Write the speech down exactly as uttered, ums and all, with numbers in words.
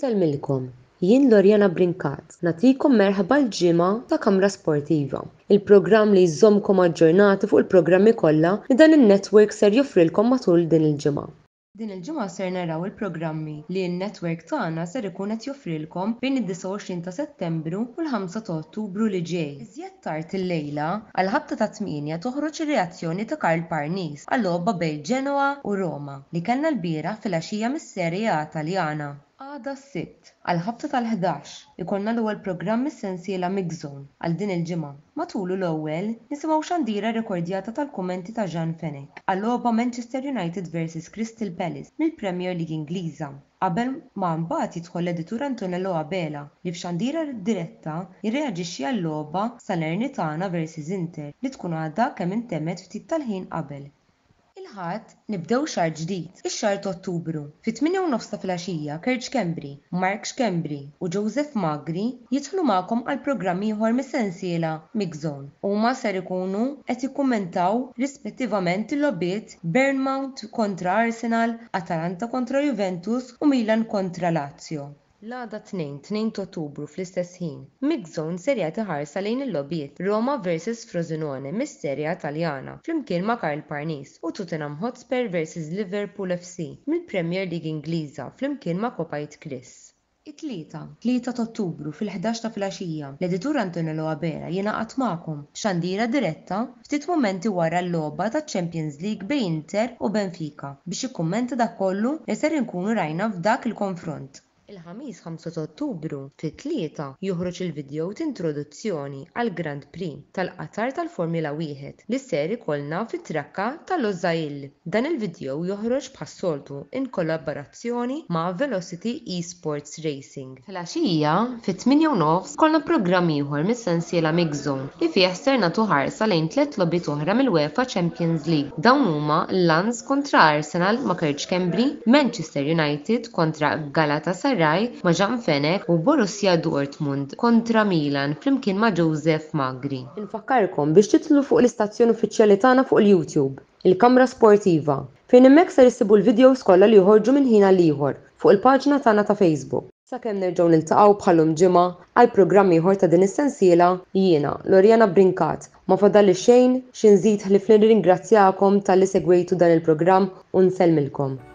Nselmilkom, jien Lorjana Brinkat, nagħtikom merħba l-ġimgħa ta' Kamra Sportiva, il-programm li jżommkom aġġornati fuq il-programmi kollha li dan in-netwerk ser joffrilkom matul din il-ġimgħa. Din il-ġimgħa ser naraw il-programmi li n-netwerk tagħna ser ikun qed joffrilkom bejn id-disa' u għoxrin ta' Settembru u l-ħamsa ta' Ottubru li ġej. Iżjed tard illejla, għall-ħabta ta' tminja toħroġ ir-reazzjoni ta' Karl Parnis għal-logħba bejn Ġenwa u Roma li kellna l-bieraħ fil-għaxija mis-Serje A Taljana. Għada s-sibt, għal-ħabta tal-ħdax ikollna l-ewwel programm mis-sensiela Mix Zone għal din il-ġimgħa. Matulu l-ewwel nisimgħu xandiera rrekordjata tal-kummenti ta' Jan Fenech għal-logħba Manchester United versus Crystal Palace mill-Premier League Ingliża. Qabel ma mbagħad jidħol l-editur Antonello Abela li f'xandiera diretta jirreaġixxi għall-logħba Salernitana versus Inter li tkun għadha kemm intemmet ftit tal-ħin qabel. Il-ħadd nibdew xahar ġdid, ix-xahar ta' Ottubru. Fit-tminja u nofs ta' filgħaxija Serge Kembri, Mark Xkembri u Joseph Magri jidħlu magħkom għal programm ieħor mis-sensiela Mix Zone. Huma ser ikunu qed jikkummentaw rispettivament il-logħbiet Bournemouth kontra Arsenal, Atalanta kontra Juventus u Milan kontra Lazio. L-għada tnejn, tnejn ta' Ottubru fl-istess ħin, Mix Zone ser jagħti ħarsa lejn il-logħbiet Roma versus Frosinone mis-Serje Taljana flimkien ma' Karl Parnis u Tottenham Hotspur versus Liverpool F C mill-Premier League Ingliża flimkien ma' Kopajt Chris. It-tlieta, tlieta ta' Ottubru fil-ħdax ta' filgħaxija, l-editur Antonello Abela jingħaqad magħkom x'xandiera diretta ftit mummenti wara l-logħba taċ-Champions League bejn Inter u Benfica biex jikkummenta dak kollu li ser inkunu rajna f'dak il-konfront. Il-ħamis ħamsa ta' Ottubru fit-tlieta joħroġ il-video ta' introduzzjoni għall Grand Prix tal-qatar tal-Formula wieħed li ser ikollna fit-trakka tal-Losail. Dan il-video joħroġ bħas-soltu in kollaborazzjoni ma' Velocity Esports Racing. Fil-għaxija fit-tminja u nofs kollna programm ieħor mis-sensiela Mix Zone li fih ser nagħtu ħarsa lejn tliet logħbiet oħra mill-UEFA Champions League. Dawn huma Lens kontra Arsenal ma' Serge Kembri, Manchester United kontra Galatasaray ma' Jan Fenech u Borussia Dortmund kontra Milan flimkien ma' Joseph Magri. Infakkarkom biex titlu fuq l-istazzjon uffiċjali tagħna fuq il-YouTube, il-Kamra Sportiva, fejn hemmhekk ser issibu l-videos kollha li joħorġu minn ħin għal ieħor fuq il-paġna tagħna ta' Facebook. Sakemm nerġgħu niltaqgħu bħalhom ġimgħa għal programm ieħor ta' din is-sensiela jiena Lorjana Brinkat ma fadalli xejn xi nżid ħlif nirringrazzjakom talli segwejtu dan il-programm u nsellmilkom.